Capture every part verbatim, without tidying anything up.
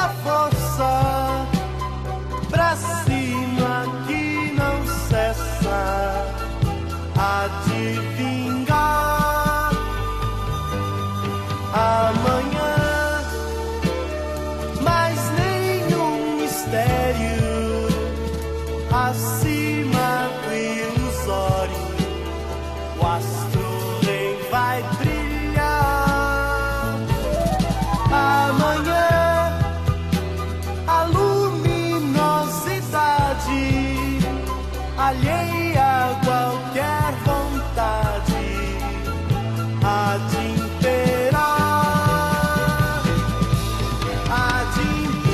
essa força pra cima que não cessa a de vingar amanhã, mas nenhum mistério acima do ilusório, o astro-rei vai brilhar amanhã. A luminosidade alheia a qualquer vontade há de imperar, há de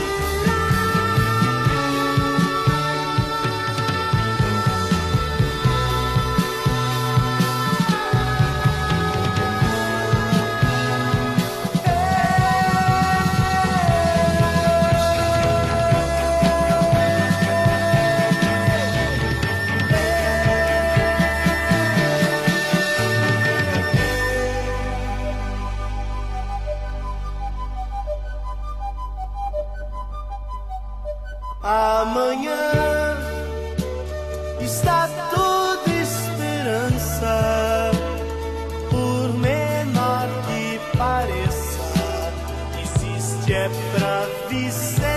amanhã está toda esperança, por menor que pareça, existe é pra viver.